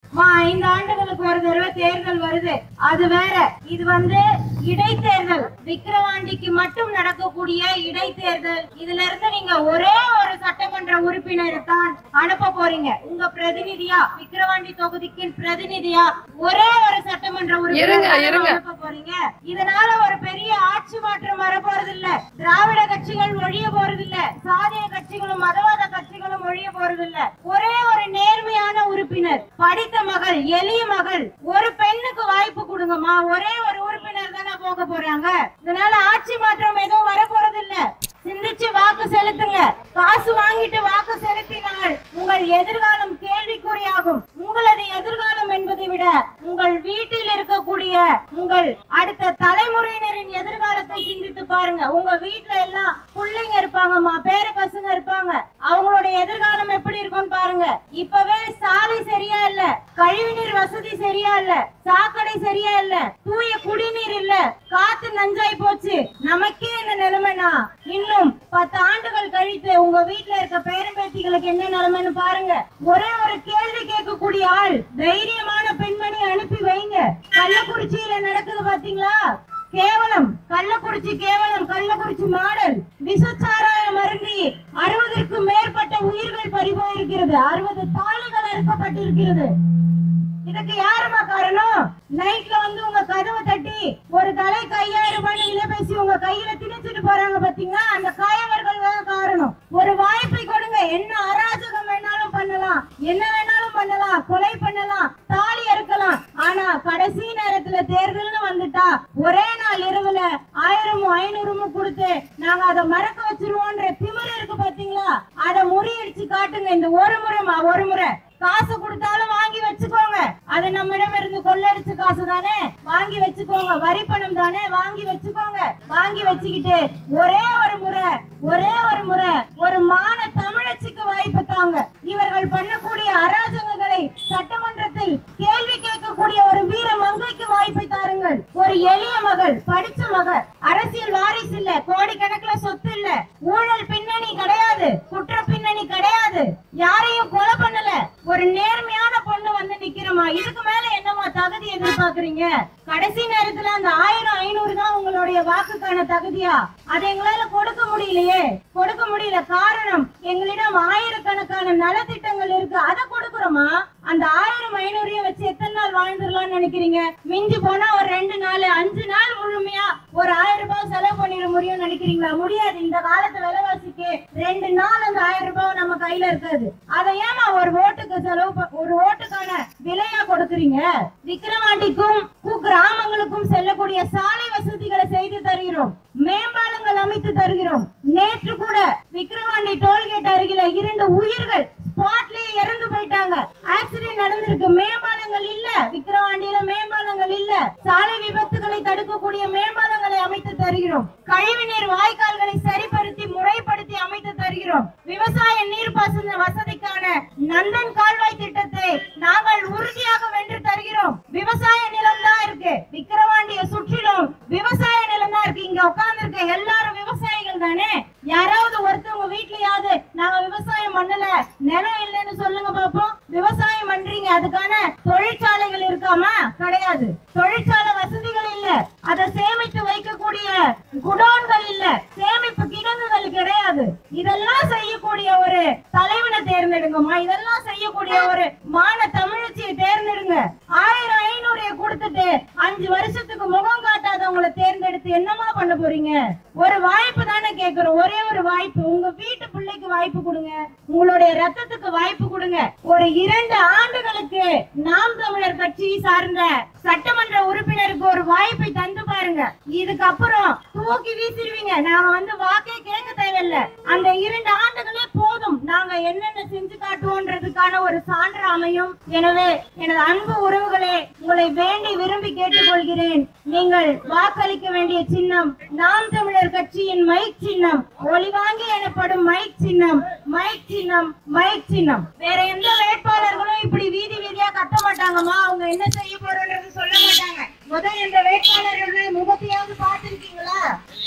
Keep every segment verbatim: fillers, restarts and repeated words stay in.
ஐந்து ஆண்டுகளுக்கு ஒரு தடவை தேர்தல் வருது, அது வேற. இது வந்து இடைத்தேர்தல், விக்கிரவாண்டிக்கு மட்டும் நடக்கக்கூடிய இடைத்தேர்தல். இதுல இருந்து நீங்க ஒரே ஒரு சட்டமன்ற உறுப்பினரை தான் அனுப்ப போறீங்க. உங்க பிரதிநிதியா, விக்கிரவாண்டி தொகுதிக்கு பிரதிநிதியா ஒரே ஒரு சட்டமன்ற உறுப்பினர் அனுப்ப போறீங்க. இதனால ஒரு பெரிய ஆட்சி மாற்றம் வர போறது இல்ல. திராவிட கட்சிகள் ஒழிய போறது இல்ல, சாதிய கட்சிகளும் மதவாத கட்சிகளும் ஒழிய போறது இல்ல. ஒரே ஒரு நேர்மையான உறுப்பினர், படித்த மகள், எளிய மகள், ஒரு பெண்ணுக்கு வாய்ப்பு கொடுங்கம்மா. ஒரே ஒரு உறுப்பினர் தானே போக போறாங்க. இதனால ஆட்சி மாற்றம் எதுவும் வர போறது இல்ல. சிந்திச்சு வாக்கு செலுத்துங்க. காசு வாங்கிட்டு வாக்கு செலுத்தினால் உங்கள் எதிர்காலம் கேள்விக்குறியாகும். உங்களது எதிர்காலம் என்பதை விட உங்கள் வீட்டில் இருக்கக்கூடிய உங்கள் அடுத்த தலைமுறையினரின் எதிர்காலத்தை சிந்தித்து பாருங்க. உங்க வீட்டுல எல்லாம் பிள்ளைங்க இருப்பாங்கம்மா, பேர பசங்க இருப்பாங்க. அவங்களுடைய எதிர்காலம் எப்படி இருக்கும்னு பாருங்க. இப்பவே சாலை சரியா இல்ல, கழிவுநீர் வசதி சரியா இல்ல, சாக்கடை சரியா இல்ல, தூய குடிநீர் இல்ல, காத்து நஞ்சாய் போச்சு. நமக்கே என்ன நிலைமைனா இன்னும் பத்து ஆண்டுகள் கழித்து உங்க வீட்டுல இருக்க பேரம்பேத்திகளுக்கு என்ன நிலைமைன்னு பாருங்க. ஒரே ஒரு கேள்வி கேட்கக்கூடிய ஆள், தைரியமான பெண்மணி அனுப்பி வைங்க. கள்ளக்குறிச்சியில நடக்குது பாத்தீங்களா? கேவலம் கள்ளக்குறிச்சி, கேவலம் கள்ளக்குறிச்சி மாடல் விஷச்சாராயம் அருந்தி அறுபதற்கும் மேற்பட்ட உயிர்கள் பறிபோயிருக்கிறது. அறுபது தாலிகள் அறுக்கப்பட்டிருக்கிறது. இதுக்கு யாருமா காரணம்? நைட்ல வந்து உங்க கதவை தட்டி ஒரு தலை கையாயிரம் ரூபாய் விலை பேசி உங்க கையில திணிச்சிட்டு போறாங்க பாத்தீங்களா? அந்த காயவர்கள் தான் காரணம். ஒரு வாய்ப்பை கொடுங்க. என்ன அராஜகம் வேணாலும் பண்ணலாம், என்ன வேணாலும் பண்ணலாம், கொலை பண்ணலாம், தாலி அறுக்கலாம். ஆனா கடைசி நேரத்துல தேர்தல்னு வந்துட்டா ஒரே நாள் இரவுல ஆயிரமும் ஐநூறுமும் கொடுத்து நாங்க அதை மறக்க வச்சிருவோன்ற திமிரு இருக்கு பாத்தீங்களா? அதை முறியடிச்சு காட்டுங்க. இந்த ஒரு முறைமா ஒரு முறை காசு கொடுத்தாலும் வாங்கி வச்சுக்கோங்க. அது நம்மிடம் இருந்து கொள்ளடிச்ச காசு தானே, வாங்கி வச்சுக்கோங்க. வரி பணம் தானே, வாங்கி வச்சுக்கோங்க. வாங்கி வச்சுக்கிட்டு ஒரே ஒரு முறை ஒரே ஒரு முறை ஒரு மான தமிழச்சிக்கு வாய்ப்பு தாங்க. இவர்கள் பண்ணக்கூடிய அராஜகங்களை சட்டமன்றத்தில் கேள்வி கேட்கக்கூடிய ஒரு வீர மங்கைக்கு வாய்ப்பை தாருங்கள். ஒரு எளிய மகள், படிச்ச மகள், அரசியல் வாரிசு இல்ல, கோடிக்கணக்குல சொத்து இல்ல, ஊழல் பின்னணி கிடையாது, குற்ற பின்னணி கிடையாது, யாரையும் கொலை பண்ணல, ஒரு நேர்மையான பொண்ணு வந்து நிக்கிறமா. இதுக்கு மேல என்னமா தகுதி எதிர்பார்க்கறீங்க? கடைசி நேரத்துல அந்த ஆயிரம் ஐநூறு தான் உங்களுடைய வாக்குக்கான தகுதியா? அதை எங்களால கொடுக்க முடியலையே, கொடுக்க முடியல. காரணம், எங்களிடம் ஆயிரக்கணக்கான நலத்திட்டங்கள் இருக்கு, அதை கொடுக்குறோமா? அந்த ஆயிரம் ஐநூறையும் வச்சு எத்தனை நாள் வாழ்ந்துடலாம்னு நினைக்கிறீங்க? மிஞ்சி போனா ஒரு ரெண்டு நாள் அஞ்சு நாள் முழுமையா ஒரு ஆயிரம் ரூபாய் செலவு பண்ணிட முடியும் நினைக்கிறீங்களா? முடியாது. இந்த காலத்து விலைவாசிக்கு ரெண்டு நாள் அந்த ஆயிரம் ரூபாய் நம்ம கையில இருக்காது. அதை ஏமா ஒரு ஓட்டுக்கு செலவு, ஒரு ஓட்டுக்கான விலையா கொடுக்குறீங்க? விக்கிரவாண்டிக்கும் கிராமங்களுக்கும் செல்லக்கூடிய சாலை வசதிகளை செய்து தருகிறோம், மேம்பாலங்கள் அமைத்து தருகிறோம். நேற்று கூட விக்கிரவாண்டி டோல்கேட் அருகில இரண்டு உயிர்கள் ஸ்பாட்லயே இறந்து போயிட்டாங்க. ஆக்சிடென்ட் நடந்திருக்கு. மேம்பாலங்கள் இல்ல, விக்கிரவாண்டியில மேம்பாலங்கள் இல்ல. சாலை விபத்துகளை தடுக்கக்கூடிய மேம்பாலங்களை அமைத்து தருகிறோம். கழிவுநீர் வாய்க்கால்களை சரிப்படுத்தி முறைப்படுத்தி அமைத்து தருகிறோம். விவசாய நீர்ப்பாசன வசதிக்கான நந்தன் கால்வாய் திட்டத்தை நாங்கள் உறுதியாக வென்று தருகிறோம். விவசாய நிலம் தான் இருக்கு, விக்கிரவாண்டியை சுற்றிலும் விவசாய நிலம் தான் இருக்கு. இங்க உட்கார்ந்து இருக்க எல்லாரும் விவசாயிகள் தானே. யாராவது ஒருத்தவங்க வீட்லயாவது நாங்க விவசாயம் பண்ணல, நிலம் இல்லைன்னு சொல்லுங்க பாப்போம். விவசாயம் பண்றீங்க, அதுக்கான தொழிற்சாலைகள் இருக்காமா? கிடையாது. தொழிற்சாலை வசதிகள் இல்ல, அதை சேமித்து வைக்கக்கூடிய குடோன்கள் இல்ல, சேமிப்பு கிடங்குகள் கிடையாது. இதெல்லாம் செய்யக்கூடிய ஒரு தலைவனை தேர்ந்தெடுங்கம்மா. இதெல்லாம் செய்யக்கூடிய ஒரு மான தமிழச்சியை தேர்ந்தெடுங்க. ஆயிரம் ஐநூறு கொடுத்துட்டு அஞ்சு வருஷத்துக்கு முகம் காட்டாதவங்களை தேர்ந்தெடுத்து என்னமா பண்ண போறீங்க? ஒரு வாய்ப்பு தானே கேட்கிறோம், ஒரே ஒரு வாய்ப்பு. உங்க வீட்டு பிள்ளைக்கு வாய்ப்பு கொடுங்க, உங்களுடைய ரத்தத்துக்கு வாய்ப்பு கொடுங்க. ஒரு இரண்டு ஆண்டுகளுக்கு நாம் தமிழர் கட்சி சார்ந்த சட்டமன்ற உறுப்பினருக்கு ஒரு வாய்ப்பை தந்து பாருங்க. இதுக்கப்புறம் தூக்கி வீசிடுவீங்க. நாங்க வந்து வாக்கே கேட்க தேவையில்லை. அந்த இரண்டு ஆண்டுகளே போதும். நாங்க என்னென்ன செஞ்சு காட்டுவோன்றதுக்கான ஒரு சான்று அமையும். எனவே எனது அன்பு உறவுகளே, உங்களை வேண்டி விரும்பி கேட்டுக்கொள்கிறேன். நீங்கள் வாக்களிக்க வேண்டிய சின்னம் நாம் தமிழர் கட்சியின் மைக் சின்னம், ஒளிவாங்கி எனப்படும் மைக் சின்னம், மைக் சின்னம், மைக் சின்னம். வேற எந்த வேட்பாளர்களும் இப்படி வீதி வீதியா கத்த மாட்டாங்கம்மா. அவங்க என்ன செய்ய போறோன்றது சொல்ல மாட்டாங்க. முதல் இந்த வேட்பாளர்கள் முகத்தையாவது பார்த்திருக்கீங்களா?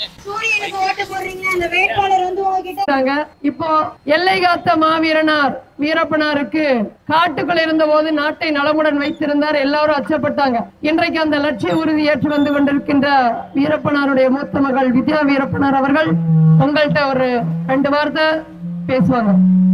சூரியனுக்கு ஓட்டு போடுறீங்க, அந்த வேட்பாளர் வந்து உங்ககிட்ட இப்போ எல்லை காத்த மாவீரனார் வீரப்பனாருக்கு காட்டுக்குள் இருந்த போது நாட்டை நலமுடன் வைத்திருந்தார். எல்லாரும் அச்சப்பட்டாங்க. இன்றைக்கு அந்த லட்சிய உறுதி ஏற்று வந்து கொண்டிருக்கின்ற வீரப்பனாருடைய மூத்த மகள் வித்யா வீரப்பனார் அவர்கள் உங்கள்கிட்ட ஒரு ரெண்டு வார்த்தை பேசுவாங்க.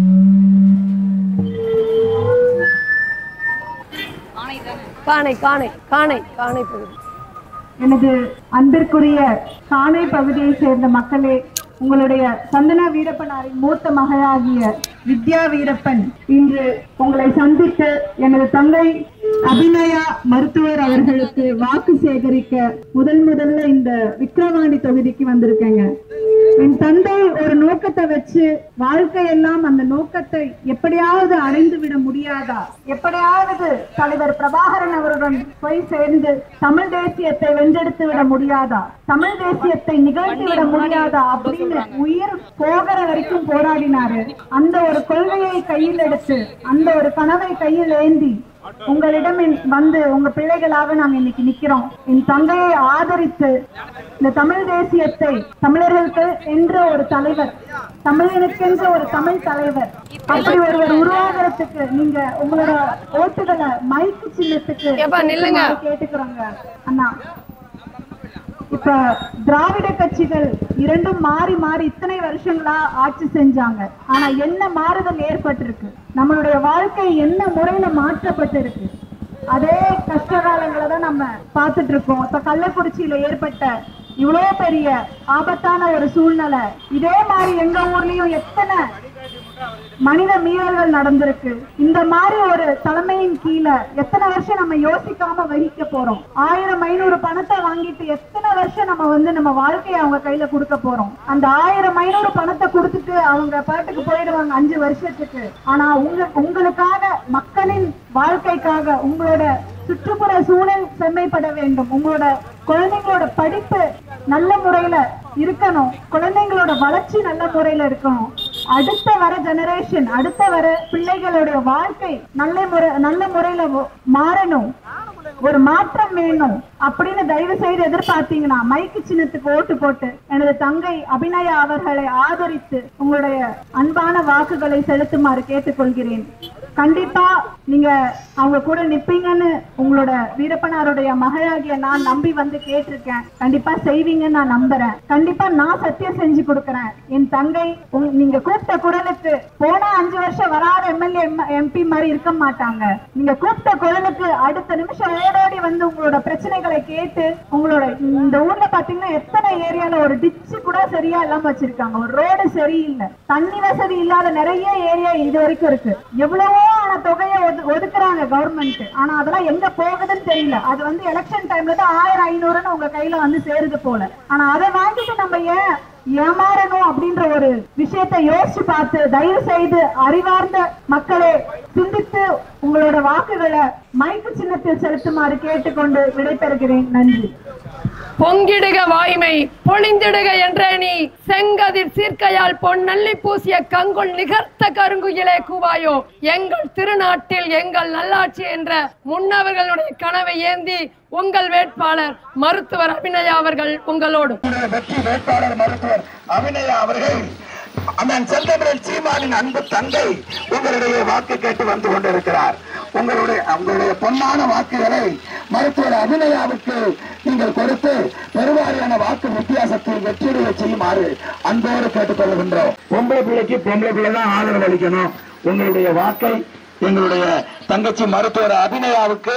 காணை காணை காணை காணை பகுதி. எனது அன்பிற்குரிய காணை பகுதியை சேர்ந்த மக்களே, உங்களுடைய சந்தனா வீரப்பனாரின் மூத்த மகளாகிய வித்யா வீரப்பன் இன்று உங்களை சந்தித்து எனது தங்கை அபிநயா மருத்துவர் அவர்களுக்கு வாக்கு சேகரிக்க முதல் முதல்ல இந்த விக்கிரவாண்டி தொகுதிக்கு வந்திருக்கேங்க. என் தந்தை ஒரு நோக்கத்தை வச்சு வாழ்க்கையெல்லாம் அந்த நோக்கத்தை எப்படியாவது அடைந்து விட முடியாதா, எப்படியாவது தலைவர் பிரபாகரன் அவருடன் போய் சேர்ந்து தமிழ் தேசியத்தை வென்றெடுத்து விட முடியாதா, தமிழ் தேசியத்தை நிகழ்த்தி விட முடியாதா அப்படின்னு உயிர் போகிற வரைக்கும் போராடினாரு. அந்த ஒரு கொள்கையை கையில் எடுத்து, அந்த ஒரு கனவை கையில் ஏந்தி உங்களிடம் வந்து உங்க பிள்ளைகளாக நாங்க இன்னைக்கு நிக்கிறோம். என் தங்கையை ஆதரித்து இந்த தமிழ் தேசியத்தை, தமிழர்களுக்கு என்ற ஒரு தலைவர், தமிழனுக்கென்ற ஒரு தமிழ் தலைவர், அப்படி ஒருவர் உருவாகிறதுக்கு நீங்க உங்களோட ஓட்டுகளை மைக்கு சின்னத்துக்கு கேட்டுக்கிறோங்க அண்ணா. இப்ப திராவிட கட்சிகள் இரண்டும் மாறி மாறி இத்தனை வருஷங்களா ஆட்சி செஞ்சாங்க. ஆனா என்ன மாறுதல் ஏற்பட்டிருக்கு, நம்மளுடைய வாழ்க்கை என்ன முறையில மாற்றப்பட்டிருக்கு, அதே கஷ்ட காலங்களை தான் நம்ம பார்த்துட்டு இருக்கோம். இப்ப கள்ளக்குறிச்சியில ஏற்பட்ட இவ்வளவு பெரிய ஆபத்தான ஒரு சூழ்நிலை, இதே மாதிரி எங்க ஊர்லயும் எத்தனை மனித மீறல்கள் நடந்திருக்கு. இந்த மாதிரி ஒரு தலைமையின் கீழே எத்தனை வருஷம் நம்ம யோசிக்காம வகிக்க போறோம்? ஆயிரம் ஐநூறு பணத்தை வாங்கிட்டு எத்தனை வருஷம் நம்ம வந்து நம்ம வாழ்க்கையை அவங்க கையில கொடுக்க போறோம்? அந்த ஆயிரம் ஐநூறு பணத்தை கொடுத்துட்டு அவங்க பாட்டுக்கு போயிடுவாங்க அஞ்சு வருஷத்துக்கு. ஆனா உங்க உங்களுக்காக, மக்களின் வாழ்க்கைக்காக, உங்களோட சுற்றுப்புற சூழல் செம்மைப்பட வேண்டும், உங்களோட குழந்தைங்களோட படிப்பு நல்ல முறையில இருக்கணும், குழந்தைங்களோட வளர்ச்சி நல்ல முறையில இருக்கணும், அடுத்த வர ஜெனரேஷன், அடுத்த வர பிள்ளைகளுடைய வாழ்க்கை நல்ல முறை நல்ல முறையில மாறணும், ஒரு மாற்றம் வேணும் அப்படின்னு தயவு செய்து எதிர்பார்த்தீங்கன்னா மைக்கு சின்னத்துக்கு ஓட்டு போட்டு எனது தங்கை அபிநயா அவர்களை ஆதரித்து உங்களுடைய அன்பான வாக்குகளை செலுத்துமாறு கேட்டுக்கொள்கிறேன். கண்டிப்பா நீங்க அவங்க கூட நிப்பீங்கன்னு உங்களோட வீரப்பனாருடைய மகளாகிய நான் நம்பி வந்து கேட்டிருக்கேன். கண்டிப்பா செய்வீங்கன்னு நான் நம்புறேன். கண்டிப்பா நான் சத்தியம் செஞ்சு கொடுக்கறேன். என் தங்கை நீங்க கூப்பிட்ட குரலுக்கு போனா அஞ்சு வருஷம் வராத எம்எல்ஏ எம்பி மாதிரி இருக்க மாட்டாங்க. நீங்க கூப்பிட்ட குரலுக்கு அடுத்த நிமிஷம் ஓடோடி வந்து உங்களோட பிரச்சனைகளை கேட்டு, உங்களோட இந்த ஊர்ல பாத்தீங்கன்னா எத்தனை ஏரியால ஒரு டிச்சு கூட சரியா இல்லாம வச்சிருக்காங்க, ஒரு ரோடு சரியில்லை, தண்ணி வசதி இல்லாத நிறைய ஏரியா இது வரைக்கும் இருக்கு. எவ்வளவோ தொகையை ஒதுக்குறாங்க கவர்மெண்ட், ஆனா அதெல்லாம் எங்க போகுதுன்னு தெரியல. அது வந்து எலெக்ஷன் டைம்ல தான் ஆயிரம் ஐநூறுன்னு உங்க கையில வந்து சேருது போல. ஆனா அதை வாங்கிட்டு நம்ம ஏன் ஏமாறணும் அப்படின்ற ஒரு விஷயத்தை யோசிச்சு பார்த்து தயவு செய்து அறிவார்ந்த மக்களே சிந்தித்து உங்களோட வாக்குகளை மைக்கு சின்னத்தில் செலுத்துமாறு கேட்டுக்கொண்டு விடைபெறுகிறேன். நன்றி. பொங்கிடுக வாய்மை பொழிந்திடுக என்ற நீ செங்கதிர் சீர்க்கையால் பொன்னள்ளி பூசிய கங்குள் நிகர்த்த கருங்குயிலே கூவாயோ. எங்கள் திருநாட்டில் எங்கள் நல்லாட்சி என்ற முன்னவர்களுடைய கனவை ஏந்தி உங்கள் வேட்பாளர் மருத்துவர் அபிநயா அவர்கள் உங்களோடு. வெற்றி வேட்பாளர் மருத்துவர் அபிநயா அவர்கள் அண்ணன் செந்தமிழன் சீமானின் அன்பு தந்தை உங்களுடைய வாக்கு கேட்டு வந்து கொண்டிருக்கிறார். உங்களுடைய உங்களுடைய பொன்னான வாக்குகளை மருத்துவர் அபிநயாவுக்கு நீங்கள் கொடுத்து பெருவாரியான வாக்கு வித்தியாசத்தில் வெற்றியை செய்யுமாறு அன்போடு கேட்டுக் கொள்கின்றோம். பொம்பளை பிள்ளைக்கு பொம்பளை பிள்ளை தான் ஆதரவு அளிக்கணும். உங்களுடைய வாக்கை எங்களுடைய தங்கச்சி மருத்துவர் அபிநயாவுக்கு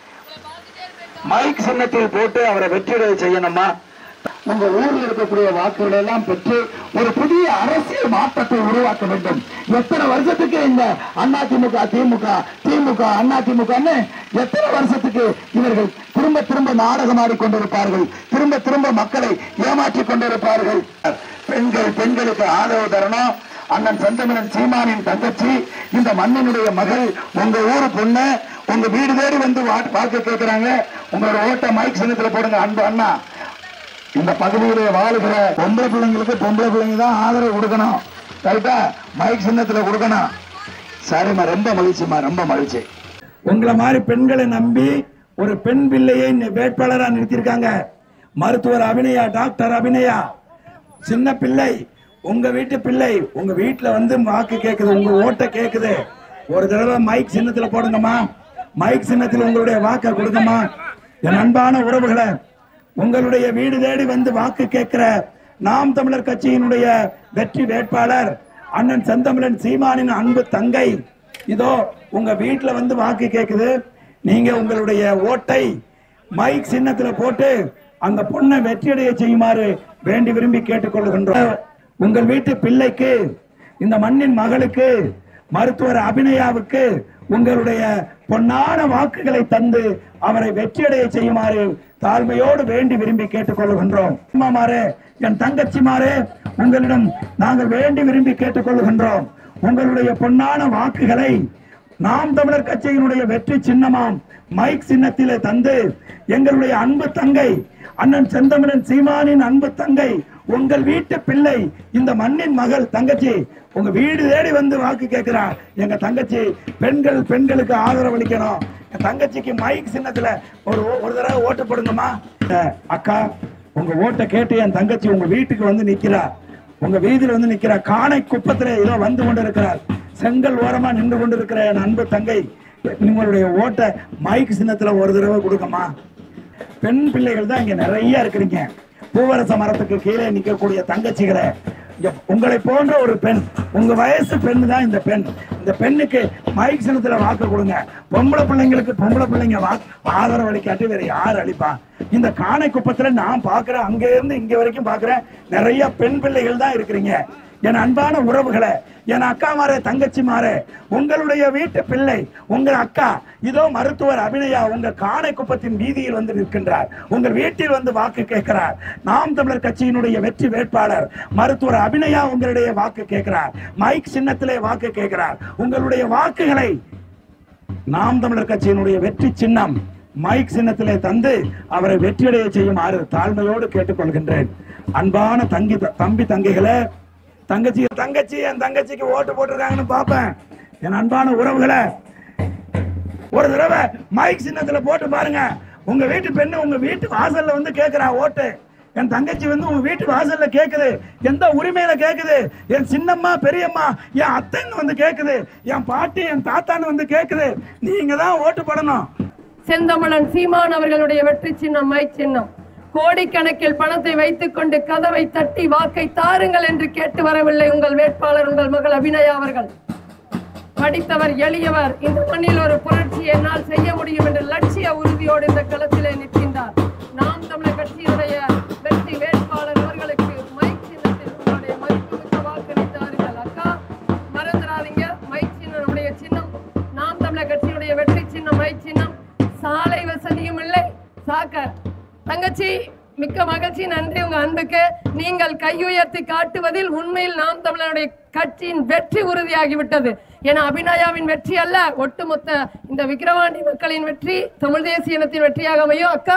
மைக் சின்னத்தில் போட்டு அவரை வெற்றியை செய்யணுமா. உங்க ஊரில் இருக்கக்கூடிய வாக்குகளை எல்லாம் பெற்று ஒரு புதிய அரசியல் மாற்றத்தை உருவாக்க வேண்டும். எத்தனை வருஷத்துக்கு இந்த அதிமுக திமுக திமுக அதிமுக எத்தனை வருஷத்துக்கு இவர்கள் திரும்ப திரும்ப நாடகம் ஆடிக்கொண்டிருப்பார்கள், திரும்ப திரும்ப மக்களை ஏமாற்றிக் கொண்டிருப்பார்கள். பெண்கள் பெண்களுக்கு ஆதரவு தரணும். அண்ணன் செந்தமிழன் சீமானின் தங்கச்சி, இந்த மண்ணினுடைய மகள், உங்க ஊரு பொண்ணு, உங்க வீடு தேடி வந்து வாக்கு கேட்கிறாங்க. உங்களோட ஓட்ட மைக் சின்னத்துல போடுங்க. அன்பு அண்ணா, இந்த பகுதியிலே வாழுகிற பொம்பளை பிள்ளைங்களுக்கு பொம்பளை பிள்ளைங்க தான் ஆதரவு கொடுக்கணும். கரெக்டா? மைக் சின்னத்துல கொடுக்கணும். சரிம்மா, ரொம்ப மகிழ்ச்சிமா, ரொம்ப மகிழ்ச்சி. உங்களை மாதிரி பெண்களை நம்பி ஒரு பெண் பிள்ளையை வேட்பாளராக நிறுத்தியிருக்காங்க மருத்துவர் அபிநயா, டாக்டர் அபிநயா. சின்ன பிள்ளை, உங்க வீட்டு பிள்ளை உங்க வீட்டுல வந்து வாக்கு கேக்குது, உங்க ஓட்ட கேக்குது. ஒரு தடவை மைக் சின்னத்துல போடுங்கம்மா, மைக் சின்னத்துல உங்களுடைய வாக்கை கொடுங்கம்மா. என் அன்பான உறவுகளை, உங்களுடைய வீடு தேடி வந்து வாக்கு கேட்கிற நாம் தமிழர் கட்சியினுடைய வெற்றி வேட்பாளர் அண்ணன் செந்தமிழன் சீமானின் அன்பு தங்கை இதோ உங்க வீட்டுல வந்து வாக்கு கேக்குது. நீங்க உங்களுடைய ஓட்டை மைக் சின்னத்துல போட்டு அந்த பொண்ணை வெற்றியடைய செய்யுமாறு வேண்டி விரும்பி கேட்டுக்கொள்கின்றோம். உங்கள் வீட்டு பிள்ளைக்கு, இந்த மண்ணின் மகளுக்கு, மருத்துவர் அபிநயாவுக்கு உங்களுடைய பொன்னான வாக்குகளை தந்து அவரை வெற்றியடைய செய்யுமாறு தாழ்மையோடு வேண்டி விரும்பி கேட்டுக்கொள்கின்றோம். அம்மாமாரே, என் தங்கச்சிமாரே, உங்களிடம் நாங்கள் வேண்டி விரும்பி கேட்டுக்கொள்கின்றோம். உங்களுடைய பொன்னான வாக்குகளை நாம் தமிழர் கட்சியினுடைய வெற்றி சின்னமாம் மைக் சின்னத்திலே தந்து எங்களுடைய அன்பு தங்கை அண்ணன் செந்தமிழன் சீமானின் அன்பு தங்கை, உங்கள் வீட்டு பிள்ளை, இந்த மண்ணின் மகள் தங்கச்சி உங்க வீடு தேடி வந்து வாக்கு கேட்கிறார். எங்க தங்கச்சி பெண்கள் பெண்களுக்கு ஆதரவு அளிக்கணும். என் தங்கச்சிக்கு மைக் சின்னத்துல ஒரு ஒரு தடவை ஓட்டு போடுங்கம்மா. அக்கா, உங்க ஓட்டை கேட்டு என் தங்கச்சி உங்க வீட்டுக்கு வந்து நிக்கிறா, உங்க வீதியில வந்து நிக்கிறா. காணை குப்பத்துல ஏதோ வந்து கொண்டு இருக்கிறார். செங்கல் ஓரமா நின்று கொண்டு இருக்கிற என் அன்பு தங்கை, உங்களுடைய ஓட்டை மைக் சின்னத்துல ஒரு தடவை கொடுங்கம்மா. பெண் பிள்ளைகள் தான் இங்க நிறைய இருக்கிறீங்க. பூவரச மரத்துக்கு கீழே நிற்கக்கூடிய தங்கச்சிகளை, உங்களை போன்ற ஒரு பெண், உங்க வயசு பெண் தான் இந்த பெண். இந்த பெண்ணுக்கு மைக் சின்னத்துல வாக்கு கொடுங்க. பொம்பளை பிள்ளைங்களுக்கு பொம்பளை பிள்ளைங்க ஆதரவு அளிக்காட்டி வேற யார் அளிப்பா? இந்த காணை குப்பத்துல நான் பாக்குறேன், அங்க இருந்து இங்க வரைக்கும் பாக்குறேன், நிறைய பெண் பிள்ளைகள் தான் இருக்கிறீங்க. என் அன்பான உறவுகளை, என் அக்கா மாரே, தங்கச்சி மாரே, உங்களுடைய வீட்டு பிள்ளை, உங்கள் அக்கா இதோ மருத்துவர் அபிநயா உங்க காணை குப்பத்தின் வீதியில் வந்து நிற்கின்றார். உங்கள் வீட்டில் வந்து வாக்கு கேட்கிறார். நாம் தமிழர் கட்சியினுடைய வெற்றி வேட்பாளர் மருத்துவர் அபிநயா உங்களுடைய வாக்கு கேட்கிறார். மைக் சின்னத்திலே வாக்கு கேட்கிறார். உங்களுடைய வாக்குகளை நாம் தமிழர் கட்சியினுடைய வெற்றி சின்னம் மைக் சின்னத்திலே தந்து அவரை வெற்றியடைய செய்யுமாறு தாழ்மையோடு கேட்டுக்கொள்கின்றேன். அன்பான தங்கி தம்பி தங்கைகளை, தங்கச்சி தங்கச்சி என் தங்கச்சிக்கு ஓட்டு போட்டிருக்காங்கன்னு பாப்பேன். என் அன்பான உறவுகளை, ஒரு தடவை மைக் சின்னத்துல போட்டு பாருங்க. உங்க வீட்டு பெண்ணு உங்க வீட்டு வாசல்ல வந்து கேட்கிறா ஓட்டு. என் தங்கச்சி வந்து உங்க வீட்டு வாசல்ல கேக்குது. எந்த உரிமையில கேக்குது? என் சின்னம்மா, பெரியம்மா, என் அத்தைன்னு வந்து கேக்குது. என் பாட்டி, என் தாத்தான்னு வந்து கேக்குது. நீங்க தான் ஓட்டு போடணும். செந்தமிழன் சீமான் அவர்களுடைய வெற்றி சின்னம் மைக் சின்னம். கோடிக்கணக்கில் பணத்தை வைத்துக் கொண்டு கதவை தட்டி வாக்கை தாருங்கள் என்று கேட்டு வரவில்லை உங்கள் வேட்பாளர், உங்கள் மகள் அபிநயா அவர்கள். படித்தவர், எளியவர், இந்த மண்ணில் ஒரு புரட்சி என்னால் செய்ய முடியும் என்ற லட்சிய உறுதியோடு இந்த களத்திலே நிற்கின்றார். நாம் தமிழர் கட்சியினுடைய வெற்றி வேட்பாளர் அவர்களுக்கு மைக் சின்னத்தில் உங்களுடைய மதிப்புமிக்க வாக்களை தாருங்கள். அக்கா, மறந்துடாதீங்க, மைக் சின்னம் நம்முடைய சின்னம். நாம் தமிழர் கட்சியினுடைய வெற்றி சின்னம் மைக் சின்னம். சாலை வசதியும் இல்லை, சாக்க தங்கச்சி, மிக்க மகிழ்ச்சி, நன்றி உங்க அன்புக்கு. நீங்கள் கையுயர்த்தி காட்டுவதில் உண்மையில் நாம் தமிழருடைய கட்சியின் வெற்றி உறுதியாகிவிட்டது. ஏன்னா அபிநயாவின் வெற்றி அல்ல, ஒட்டுமொத்த இந்த விக்கிரவாண்டி மக்களின் வெற்றி, தமிழ் தேசிய இனத்தின் வெற்றியாக அமையும். அக்கா,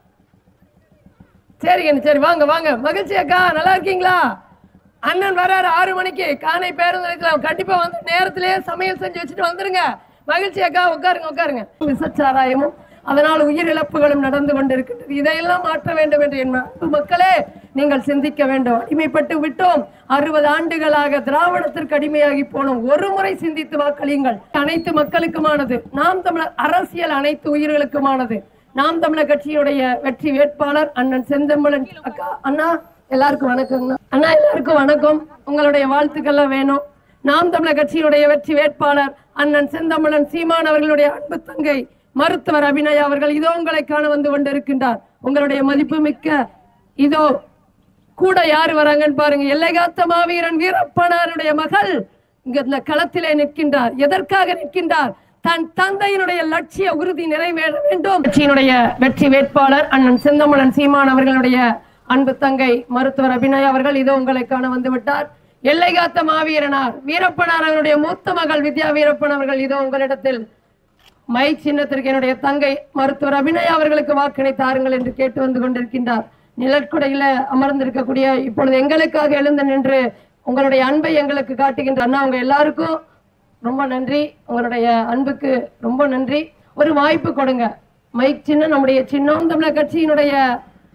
சரிங்க, சரி, வாங்க வாங்க. மகிழ்ச்சி அக்கா, நல்லா இருக்கீங்களா? அண்ணன் வராரு ஆறு மணிக்கு காணை பேருந்து நிலையத்தில். கண்டிப்பா வந்து நேரத்திலேயே சமையல் செஞ்சு வச்சுட்டு வந்துருங்க. மகிழ்ச்சி அக்கா, உட்காருங்க உட்காருங்க. விசச்சாராயமும் அதனால் உயிர் இழப்புகளும் நடந்து கொண்டிருக்கின்றது. இதையெல்லாம் மாற்ற வேண்டும் என்று என் மக்களே நீங்கள் சிந்திக்க வேண்டும். அடிமைப்பட்டு விட்டோம். அறுபது ஆண்டுகளாக திராவிடத்திற்கு அடிமையாகி போனோம். ஒரு முறை சிந்தித்து வாக்களியுங்கள். அனைத்து மக்களுக்குமானது. நாம் தமிழர் அரசியல் அனைத்து உயிர்களுக்குமானது. நாம் தமிழர் கட்சியுடைய வெற்றி வேட்பாளர் அண்ணன் செந்தமிழன். அக்கா, அண்ணா எல்லாருக்கும் வணக்கம்ண்ணா. அண்ணா எல்லாருக்கும் வணக்கம். உங்களுடைய வாழ்த்துக்கள்லாம் வேணும். நாம் தமிழர் கட்சியுடைய வெற்றி வேட்பாளர் அண்ணன் செந்தமிழன் சீமான் அவர்களுடைய அன்பு தங்கை மருத்துவர் அபிநயா அவர்கள் இதோ உங்களை காண வந்து கொண்டிருக்கின்றார். உங்களுடைய மதிப்பு மிக்க இதோ கூட யாரு வராங்கன்னு பாருங்க. எல்லை காத்த மாவீரன் வீரப்பனாருடைய மகள் இங்க இந்த களத்திலே நிற்கின்றார். எதற்காக நிற்கின்றார்? தன் தந்தையினுடைய லட்சிய உறுதி நிறைவேற வேண்டும். கட்சியினுடைய வெற்றி வேட்பாளர் அண்ணன் செந்தமிழன் சீமான் அவர்களுடைய அன்பு தங்கை மருத்துவர் அபிநயா அவர்கள் இதோ உங்களை காண வந்து விட்டார். எல்லை காத்த மாவீரனார் வீரப்பனார் அவருடைய மூத்த மகள் வித்யா வீரப்பன் அவர்கள் இதோ உங்களிடத்தில் மைக் சின்னத்திற்கு என்னுடைய தங்கை மருத்துவர் அபிநயா அவர்களுக்கு வாக்கினை தாருங்கள் என்று கேட்டு வந்து கொண்டிருக்கின்றார். நிழற்குடையில அமர்ந்திருக்கக்கூடிய இப்பொழுது எங்களுக்காக எழுந்து நின்று உங்களுடைய அன்பை எங்களுக்கு காட்டுகின்ற அண்ணா, உங்க எல்லாருக்கும் ரொம்ப நன்றி. உங்களுடைய அன்புக்கு ரொம்ப நன்றி. ஒரு வாய்ப்பு கொடுங்க. மைக் சின்னம் நம்முடைய சின்னம் தமிழர் கட்சியினுடைய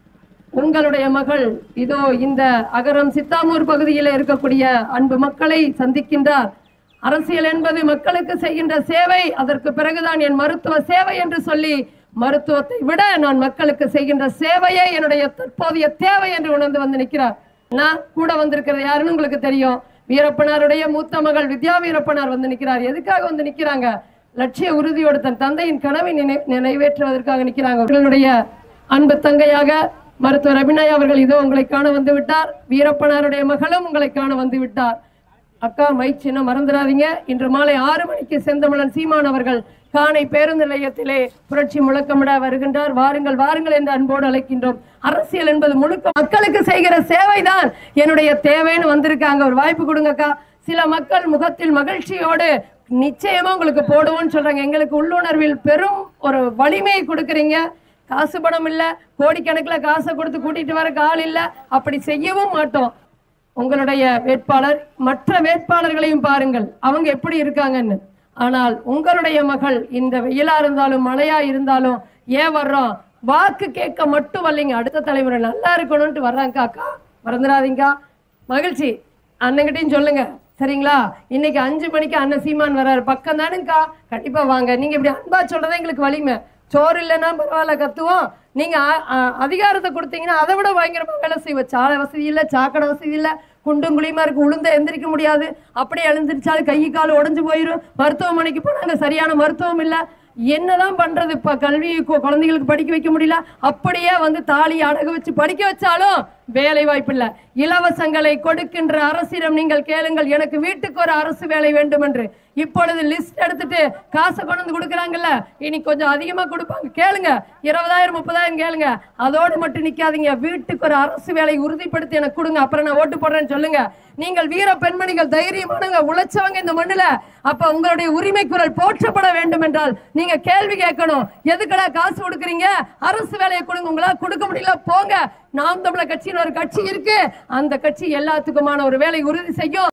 உங்களுடைய மகள் இதோ இந்த அகரம் சித்தாமூர் பகுதியில் இருக்கக்கூடிய அன்பு மக்களை சந்திக்கின்றார். அரசியல் என்பது மக்களுக்கு செய்கின்ற சேவை, அதற்கு பிறகுதான் என் மருத்துவ சேவை என்று சொல்லி மருத்துவத்தை விட நான் மக்களுக்கு செய்கின்ற சேவையே என்னுடைய தற்போதைய தேவை என்று உணர்ந்து வந்து நிற்கிறார். நான் கூட வந்திருக்கிறது யாருன்னு உங்களுக்கு தெரியும். வீரப்பனாருடைய மூத்த மகள் வித்யா வீரப்பனார் வந்து நிற்கிறார். எதுக்காக வந்து நிற்கிறாங்க? லட்சிய உறுதியோடு தன் தந்தையின் கனவை நிறைவேற்றுவதற்காக நிற்கிறாங்க. அவர்களுடைய அன்பு தங்கையாக மருத்துவர் அபிநயா அவர்கள் இதோ உங்களை காண வந்து விட்டார். வீரப்பனாருடைய மகளும் உங்களை காண வந்து விட்டார். அக்கா மைக் சின்ன மறந்துடாதீங்க. இன்று மாலை ஆறு மணிக்கு செந்தமிழன் சீமான் அவர்கள் காணை பேருந்து நிலையத்திலே புரட்சி முழக்கமிட வருகின்றார். வாருங்கள் வாருங்கள் என்று அன்போடு அழைக்கின்றோம். அரசியல் என்பது முழுக்க மக்களுக்கு செய்கிற சேவைதான் என்னுடைய தேவைன்னு வந்திருக்காங்க. ஒரு வாய்ப்பு கொடுங்கக்கா. சில மக்கள் முகத்தில் மகிழ்ச்சியோடு நிச்சயமா உங்களுக்கு போடுவோம்னு சொல்றாங்க. எங்களுக்கு உள்ளுணர்வில் பெரும் ஒரு வலிமையை கொடுக்குறீங்க. காசு பணம் இல்ல, கோடிக்கணக்கில் காசை கொடுத்து கூட்டிட்டு வர ஆள் இல்ல, அப்படி செய்யவும் மாட்டோம். உங்களுடைய வேட்பாளர் மற்ற வேட்பாளர்களையும் பாருங்கள், அவங்க எப்படி இருக்காங்கன்னு. ஆனால் உங்களுடைய மகள் இந்த வெயிலா இருந்தாலும் மழையா இருந்தாலும் ஏன் வர்றோம்? வாக்கு கேட்க மட்டும் வரலைங்க, அடுத்த தலைமுறை நல்லா இருக்கணும்ட்டு வர்றாங்க. அக்கா மறந்துடாதீங்க. மகிழ்ச்சி அண்ணங்கிட்டையும் சொல்லுங்க, சரிங்களா? இன்னைக்கு அஞ்சு மணிக்கு அண்ணன் சீமான் வர்றாரு. பக்கம் தானுங்கக்கா, கண்டிப்பா வாங்க. நீங்க இப்படி அன்பா சொல்றதே எங்களுக்கு வலிமை. சோறு இல்லைன்னா பரவாயில்ல கத்துவோம். நீங்க அதிகாரத்தை கொடுத்தீங்கன்னா அதை விட பயங்கரமா வேலை செய்வோம். சாலை வசதி இல்லை, சாக்கடை வசதி இல்லை, குண்டும் குழியுமா இருக்கு, உளுந்த எந்திரிக்க முடியாது. அப்படியே எழுந்திரிச்சாலும் கை கால் உடஞ்சு போயிடும். மருத்துவமனைக்கு போனாங்க, சரியான மருத்துவம் இல்லை. என்னதான் பண்றது? இப்ப கல்வி குழந்தைகளுக்கு படிக்க வைக்க முடியல. அப்படியே வந்து தாலி அடகு வச்சு படிக்க வச்சாலும் வேலை வாய்ப்பு இல்லை. இலவசங்களை கொடுக்கின்ற அரசிடம் நீங்கள் கேளுங்கள், எனக்கு வீட்டுக்கு ஒரு அரசு வேலை வேண்டும் என்று. இப்பொழுது லிஸ்ட் எடுத்துட்டு காசை கொண்டு வந்து கொடுக்குறாங்கல்ல, இனி கொஞ்சம் அதிகமா கொடுப்பாங்க. கேளுங்க, இருபதாயிரம் முப்பதாயிரம் கேளுங்க. அதோடு மட்டும் நிக்காதீங்க, வீட்டுக்கு ஒரு அரசு வேலை உறுதிப்படுத்தி எனக்கு கொடுங்க, அப்புறம் நான் ஓட்டு போடுறேன்னு சொல்லுங்க. நீங்கள் வீர பெண்மணிகள், தைரியமானவங்க, உழைச்சவங்க இந்த மண்ணுல. அப்ப உங்களுடைய உரிமை குரல் போற்றப்பட வேண்டும் என்றால் நீங்க கேள்வி கேட்கணும். எதுக்கடா காசு கொடுக்குறீங்க? அரசு வேலையை கொடுங்க. உங்களால கொடுக்க முடியல போங்க. நாம் தமிழர் கட்சின்னு ஒரு கட்சி இருக்கு, அந்த கட்சி எல்லாத்துக்குமான ஒரு வேலை உறுதி செய்யும்.